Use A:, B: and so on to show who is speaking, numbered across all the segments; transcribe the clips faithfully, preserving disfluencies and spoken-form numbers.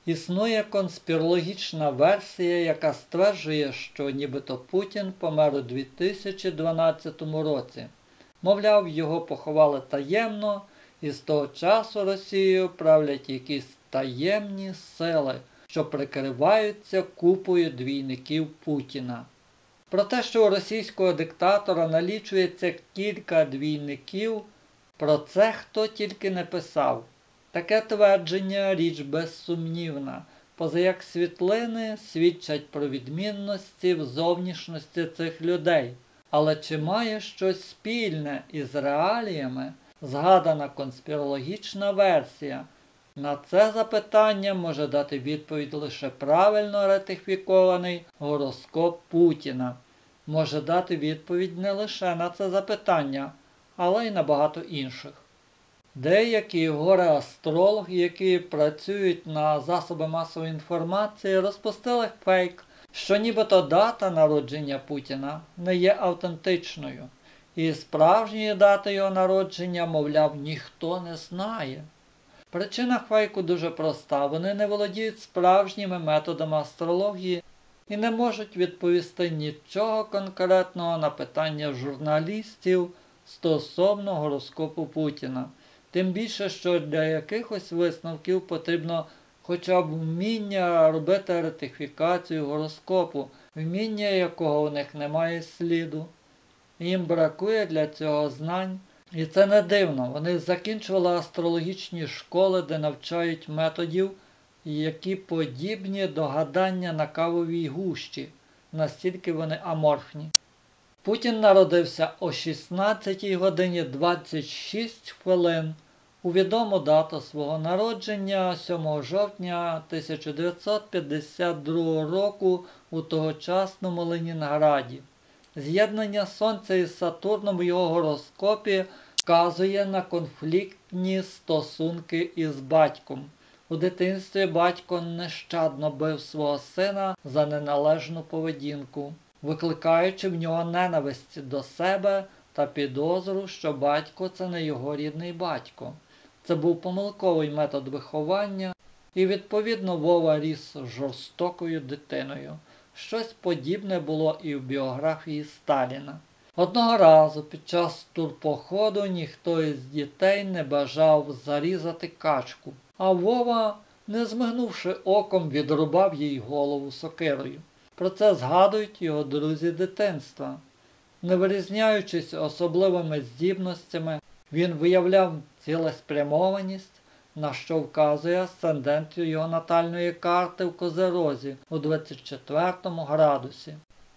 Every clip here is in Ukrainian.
A: Існує конспірологічна версія, яка стверджує, що нібито Путін помер у дві тисячі дванадцятому році. Мовляв, його поховали таємно, і з того часу Росією правлять якісь таємні сили, що прикриваються купою двійників Путіна. Про те, що у російського диктатора налічується кілька двійників, про це хто тільки не писав. Таке твердження – річ безсумнівна, позаяк світлини свідчать про відмінності в зовнішності цих людей. Але чи має щось спільне із реаліями згадана конспірологічна версія? На це запитання може дати відповідь лише правильно ратифікований гороскоп Путіна. Може дати відповідь не лише на це запитання, але й на багато інших. Деякі горе-астрологи, які працюють на засоби масової інформації, розпустили фейк, що нібито дата народження Путіна не є автентичною. І справжньої дати його народження, мовляв, ніхто не знає. Причина фейку дуже проста. Вони не володіють справжніми методами астрології і не можуть відповісти нічого конкретного на питання журналістів стосовно гороскопу Путіна. Тим більше, що для якихось висновків потрібно хоча б вміння робити ретифікацію гороскопу, вміння якого у них немає сліду. Їм бракує для цього знань. І це не дивно. Вони закінчували астрологічні школи, де навчають методів, які подібні до гадання на кавовій гущі. Настільки вони аморфні. Путін народився о шістнадцятій годині двадцять шість хвилин у відому дату свого народження сьомого жовтня тисяча дев'ятсот п'ятдесят другого року у тогочасному Ленінграді. З'єднання Сонця із Сатурном в його гороскопі вказує на конфліктні стосунки із батьком. У дитинстві батько нещадно бив свого сина за неналежну поведінку, викликаючи в нього ненависть до себе та підозру, що батько – це не його рідний батько. Це був помилковий метод виховання, і відповідно Вова ріс жорстокою дитиною. Щось подібне було і в біографії Сталіна. Одного разу під час турпоходу ніхто із дітей не бажав зарізати качку, а Вова, не змигнувши оком, відрубав їй голову сокирою. Про це згадують його друзі дитинства. Не вирізняючись особливими здібностями, він виявляв цілеспрямованість, на що вказує асцендент його натальної карти в Козерозі у двадцять четвертому градусі.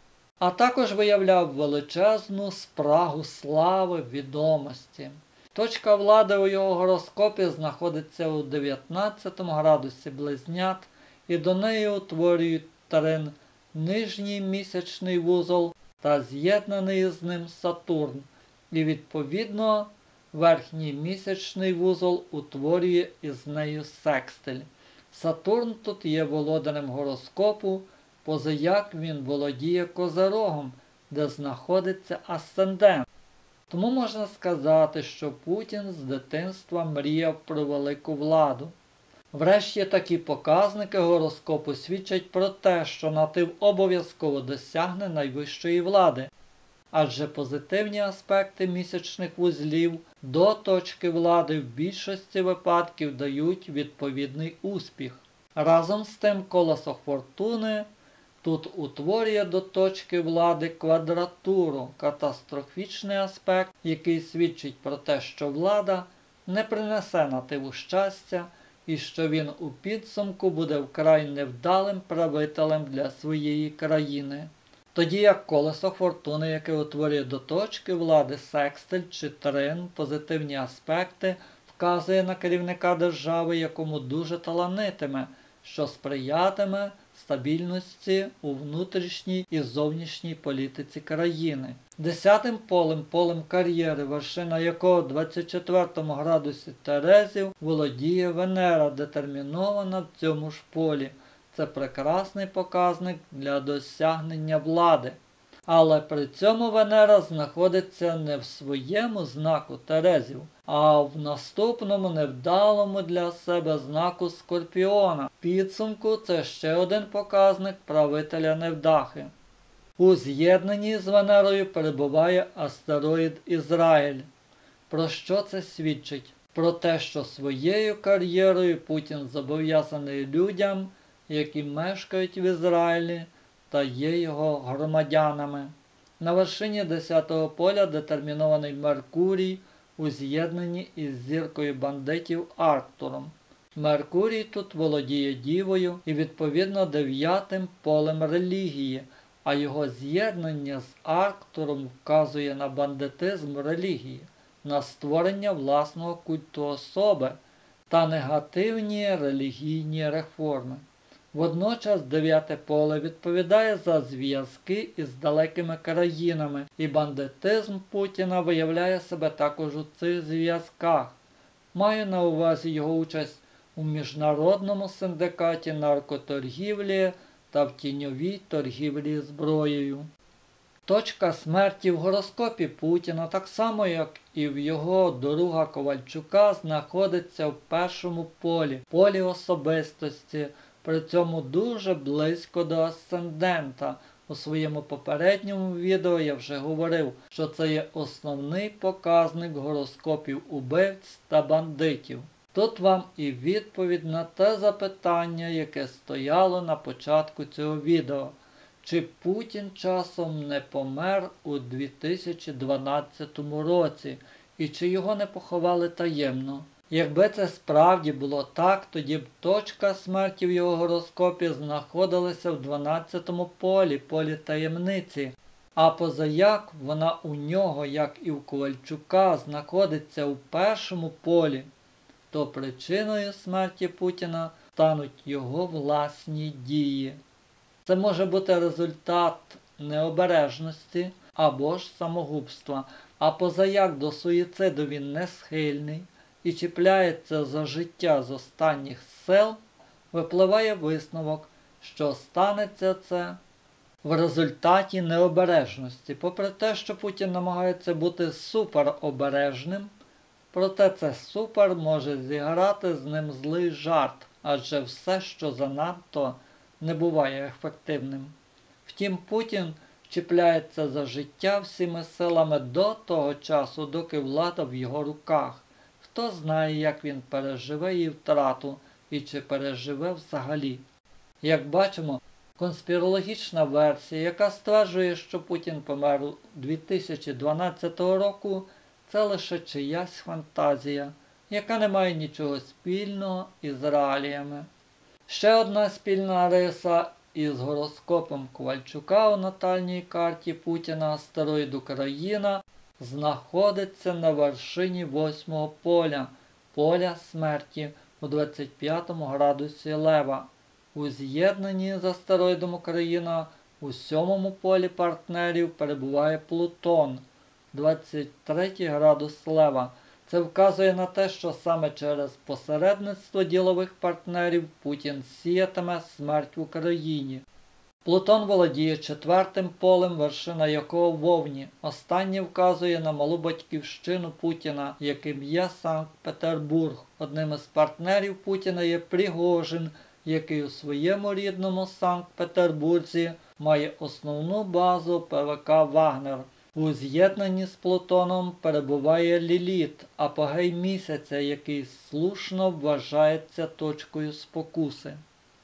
A: А також виявляв величезну спрагу слави, відомості. Точка влади у його гороскопі знаходиться у дев'ятнадцятому градусі Близнят, і до неї утворюють Тарин нижній місячний вузол та з'єднаний з ним Сатурн, і відповідно верхній місячний вузол утворює із нею секстиль. Сатурн тут є володарем гороскопу, позаяк він володіє Козирогом, де знаходиться асцендент. Тому можна сказати, що Путін з дитинства мріяв про велику владу. Врешті такі показники гороскопу свідчать про те, що натив обов'язково досягне найвищої влади, адже позитивні аспекти місячних вузлів до точки влади в більшості випадків дають відповідний успіх. Разом з тим колесо фортуни тут утворює до точки влади квадратуру, катастрофічний аспект, який свідчить про те, що влада не принесе нативу щастя і що він у підсумку буде вкрай невдалим правителем для своєї країни. Тоді як колесо фортуни, яке утворює до точки влади секстиль чи трин, позитивні аспекти, вказує на керівника держави, якому дуже таланитиме, що сприятиме стабільності у внутрішній і зовнішній політиці країни. Десятим полем, полем кар'єри, вершина якого в двадцять четвертому градусі Терезів, володіє Венера, детермінована в цьому ж полі. Це прекрасний показник для досягнення влади. Але при цьому Венера знаходиться не в своєму знаку Терезів, а в наступному невдалому для себе знаку Скорпіона. В підсумку це ще один показник правителя невдахи. У з'єднанні з Венерою перебуває астероїд Ізраїль. Про що це свідчить? Про те, що своєю кар'єрою Путін зобов'язаний людям, які мешкають в Ізраїлі та є його громадянами. На вершині десятого поля детермінований Меркурій у з'єднанні із зіркою бандитів Арктуром. Меркурій тут володіє Дівою і відповідно дев'ятим полем релігії, а його з'єднання з Арктуром вказує на бандитизм релігії, на створення власного культу особи та негативні релігійні реформи. Водночас дев'яте поле відповідає за зв'язки із далекими країнами, і бандитизм Путіна виявляє себе також у цих зв'язках. Маю на увазі його участь у міжнародному синдикаті наркоторгівлі та в тіньовій торгівлі зброєю. Точка смерті в гороскопі Путіна, так само як і в його друга Ковальчука, знаходиться в першому полі, полі особистості, при цьому дуже близько до асцендента. У своєму попередньому відео я вже говорив, що це є основний показник гороскопів убивць та бандитів. Тут вам і відповідь на те запитання, яке стояло на початку цього відео. Чи Путін часом не помер у дві тисячі дванадцятому році і чи його не поховали таємно? Якби це справді було так, тоді б точка смерті в його гороскопі знаходилася в дванадцятому полі, полі таємниці, а позаяк вона у нього, як і в Ковальчука, знаходиться у першому полі, то причиною смерті Путіна стануть його власні дії. Це може бути результат необережності або ж самогубства, а позаяк до суїциду він не схильний і чіпляється за життя з останніх сил, випливає висновок, що станеться це в результаті необережності. Попри те, що Путін намагається бути суперобережним, проте це супер може зіграти з ним злий жарт, адже все, що занадто, не буває ефективним. Втім, Путін чіпляється за життя всіми силами до того часу, доки влада в його руках. Хто знає, як він переживе її втрату і чи переживе взагалі. Як бачимо, конспірологічна версія, яка стверджує, що Путін помер у дві тисячі дванадцятого року, це лише чиясь фантазія, яка не має нічого спільного із реаліями. Ще одна спільна риса із гороскопом Ковальчука у натальній карті Путіна, астероїд Україна, знаходиться на вершині восьмого поля, поля смерті у двадцять п'ятому градусі Лева. У з'єднанні з астероїдом Україна у сьомому полі партнерів перебуває Плутон, двадцять третій градус Лева. Це вказує на те, що саме через посередництво ділових партнерів Путін сіятиме смерть в Україні. Плутон володіє четвертим полем, вершина якого в Овні. Останнє вказує на малу батьківщину Путіна, яким є Санкт-Петербург. Одним із партнерів Путіна є Пригожин, який у своєму рідному Санкт-Петербурзі має основну базу ПВК «Вагнер». У з'єднанні з Плутоном перебуває Ліліт, апогей місяця, який слушно вважається точкою спокуси.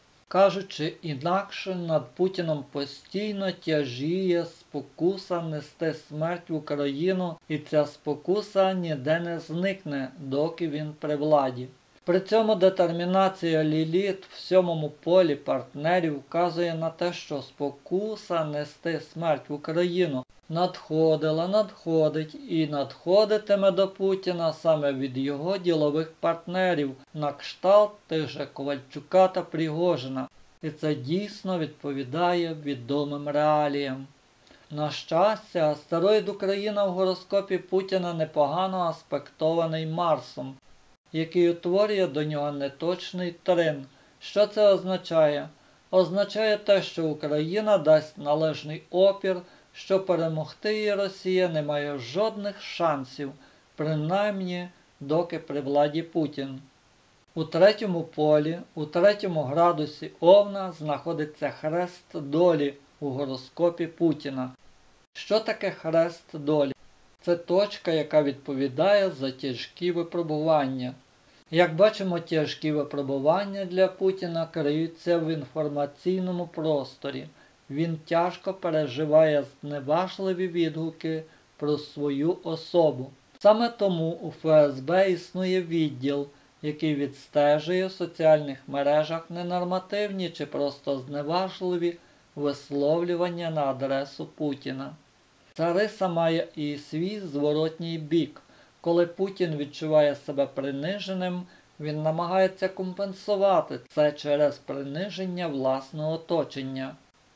A: Кажучи інакше, над Путіном постійно тяжіє спокуса нести смерть в Україну, і ця спокуса ніде не зникне, доки він при владі. При цьому детермінація Ліліт в сьомому полі партнерів вказує на те, що спокуса нести смерть в Україну надходила, надходить і надходитиме до Путіна саме від його ділових партнерів на кшталт тих же Ковальчука та Пригожина. І це дійсно відповідає відомим реаліям. На щастя, астероїд Україна в гороскопі Путіна непогано аспектований Марсом, який утворює до нього неточний трин. Що це означає? Означає те, що Україна дасть належний опір, що перемогти її Росія не має жодних шансів, принаймні доки при владі Путін. У третьому полі, у третьому градусі Овна знаходиться хрест долі у гороскопі Путіна. Що таке хрест долі? Це точка, яка відповідає за тяжкі випробування. Як бачимо, тяжкі випробування для Путіна криються в інформаційному просторі. Він тяжко переживає зневажливі відгуки про свою особу. Саме тому у Ф С Б існує відділ, який відстежує в соціальних мережах ненормативні чи просто зневажливі висловлювання на адресу Путіна. Ця риса має і свій зворотній бік. Коли Путін відчуває себе приниженим, він намагається компенсувати це через приниження власного оточення.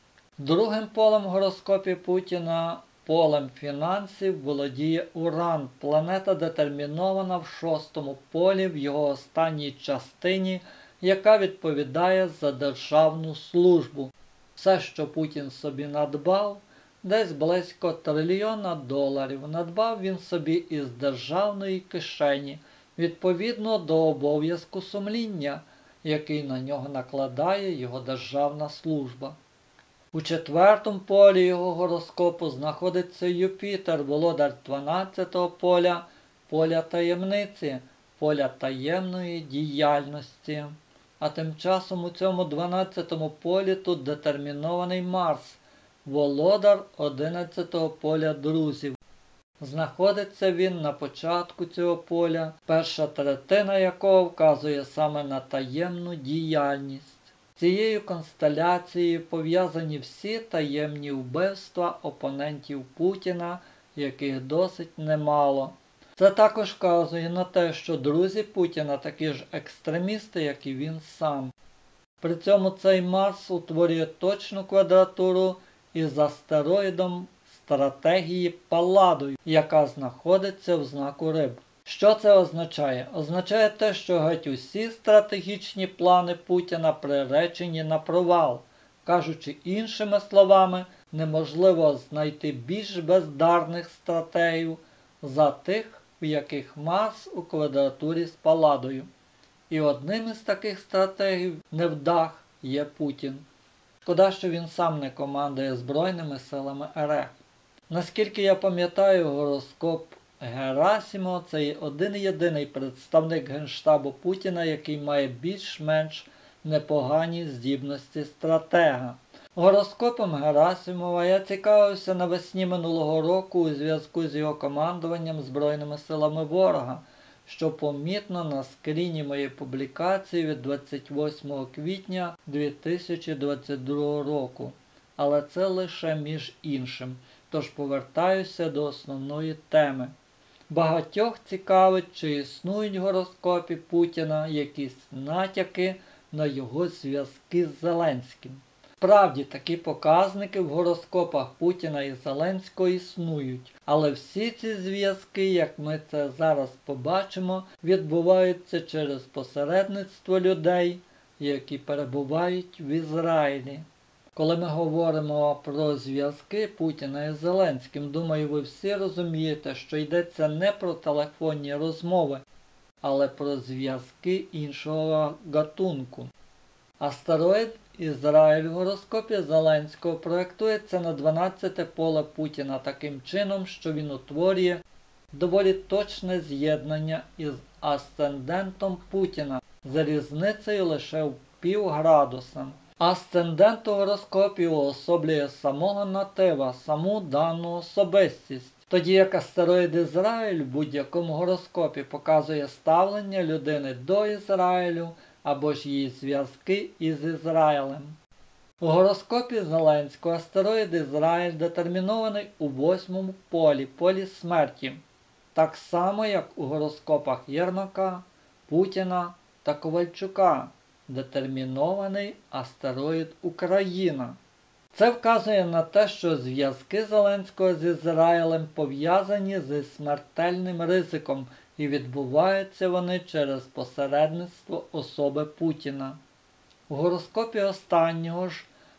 A: Другим полем в гороскопі Путіна, полем фінансів, володіє Уран, планета детермінована в шостому полі в його останній частині, яка відповідає за державну службу. Все, що Путін собі надбав, десь близько трильйона доларів, надбав він собі із державної кишені, відповідно до обов'язку сумління, який на нього накладає його державна служба. У четвертому полі його гороскопу знаходиться Юпітер, володар дванадцятого поля, поля таємниці, поля таємної діяльності. А тим часом у цьому дванадцятому полі тут детермінований Марс, володар одинадцятого поля друзів. Знаходиться він на початку цього поля, перша третина якого вказує саме на таємну діяльність. Цією констеляцією пов'язані всі таємні вбивства опонентів Путіна, яких досить немало. Це також вказує на те, що друзі Путіна такі ж екстремісти, як і він сам. При цьому цей Марс утворює точну квадратуру із астероїдом стратегії Палладою, яка знаходиться в знаку Риб. Що це означає? Означає те, що геть усі стратегічні плани Путіна приречені на провал. Кажучи іншими словами, неможливо знайти більш бездарних стратегів за тих, в яких Марс у квадратурі з Палладою. І одним із таких стратегів невдах є Путін. Шкода, що він сам не командує Збройними силами Р Ф. Наскільки я пам'ятаю, гороскоп Герасимова – це є один-єдиний представник Генштабу Путіна, який має більш-менш непогані здібності стратега. Гороскопом Герасимова я цікавився навесні минулого року у зв'язку з його командуванням Збройними силами ворога, що помітно на скріні моєї публікації від двадцять восьмого квітня дві тисячі двадцять другого року. Але це лише між іншим, тож повертаюся до основної теми. Багатьох цікавить, чи існують в гороскопі Путіна якісь натяки на його зв'язки з Зеленським. Справді, такі показники в гороскопах Путіна і Зеленського існують, але всі ці зв'язки, як ми це зараз побачимо, відбуваються через посередництво людей, які перебувають в Ізраїлі. Коли ми говоримо про зв'язки Путіна і Зеленським, думаю, ви всі розумієте, що йдеться не про телефонні розмови, але про зв'язки іншого гатунку. Астероїд Ізраїль в гороскопі Зеленського проєктується на дванадцяте поле Путіна таким чином, що він утворює доволі точне з'єднання із асцендентом Путіна за різницею лише в пів градуса. Асцендент у гороскопі уособлює самого натива, саму дану особистість, тоді як астероїд Ізраїль в будь-якому гороскопі показує ставлення людини до Ізраїлю або ж її зв'язки із Ізраїлем. У гороскопі Зеленського астероїд Ізраїль детермінований у восьмому полі, полі смерті, так само як у гороскопах Єрмака, Путіна та Ковальчука, детермінований астероїд Україна. Це вказує на те, що зв'язки Зеленського з Ізраїлем пов'язані зі смертельним ризиком і відбуваються вони через посередництво особи Путіна. У гороскопі останнього ж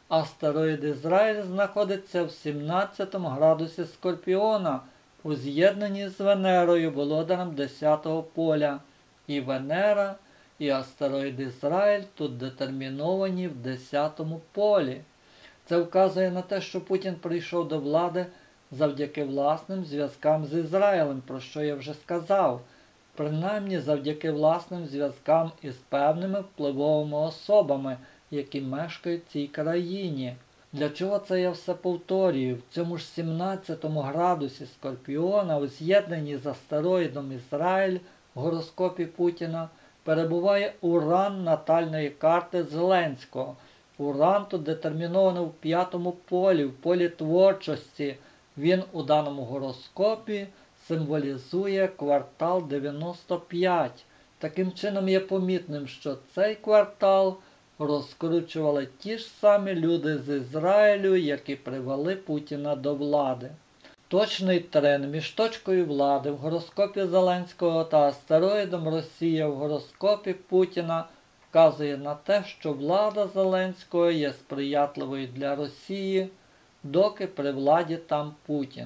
A: Астероїд Ізраїль знаходиться в сімнадцятому градусі Скорпіона у з'єднанні з Венерою, володарем десятого поля. І Венера, і астероїд Ізраїль тут детерміновані в десятому полі. Це вказує на те, що Путін прийшов до влади завдяки власним зв'язкам з Ізраїлем, про що я вже сказав. Принаймні завдяки власним зв'язкам із певними впливовими особами, які мешкають в цій країні. Для чого це я все повторюю? В цьому ж сімнадцятому градусі Скорпіона у з'єднанні з астероїдом Ізраїль в гороскопі Путіна перебуває Уран натальної карти Зеленського. Уран тут детерміновано в п'ятому полі, в полі творчості. Він у даному гороскопі символізує квартал дев'яносто п'ять. Таким чином є помітним, що цей квартал розкручували ті ж самі люди з Ізраїлю, які привели Путіна до влади. Точний тренд між точкою влади в гороскопі Зеленського та астероїдом Росія в гороскопі Путіна вказує на те, що влада Зеленського є сприятливою для Росії, доки при владі там Путін.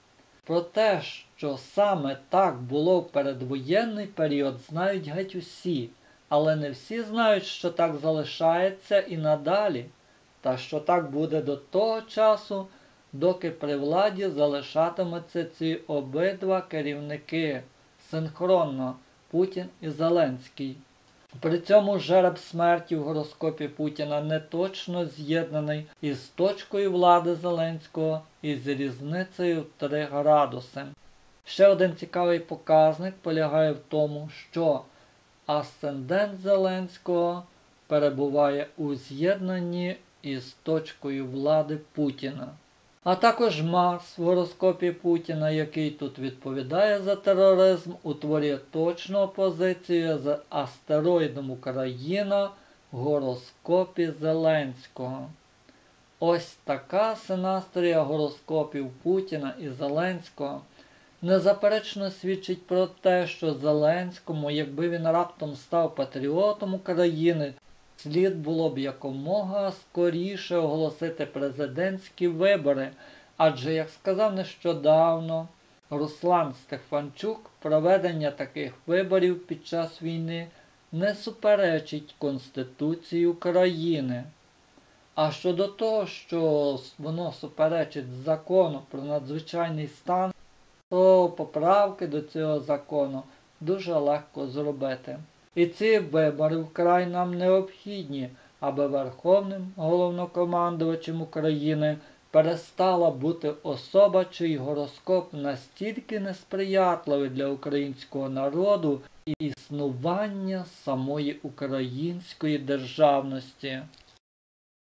A: Про те, що саме так було в передвоєнний період, знають геть усі, але не всі знають, що так залишається і надалі, та що так буде до того часу, доки при владі залишатимуться ці обидва керівники синхронно – Путін і Зеленський. При цьому жереб смерті в гороскопі Путіна не точно з'єднаний із точкою влади Зеленського і з різницею в три градуси. Ще один цікавий показник полягає в тому, що асцендент Зеленського перебуває у з'єднанні із точкою влади Путіна. А також Марс в гороскопі Путіна, який тут відповідає за тероризм, утворює точну опозицію з астероїдом Україна в гороскопі Зеленського. Ось така синастрія гороскопів Путіна і Зеленського незаперечно свідчить про те, що Зеленському, якби він раптом став патріотом України, слід було б якомога скоріше оголосити президентські вибори, адже, як сказав нещодавно Руслан Стефанчук, проведення таких виборів під час війни не суперечить Конституції України. А щодо того, що воно суперечить закону про надзвичайний стан, то поправки до цього закону дуже легко зробити. І ці вибори вкрай нам необхідні, аби Верховним головнокомандувачем України перестала бути особа, чий гороскоп настільки несприятливий для українського народу і існування самої української державності.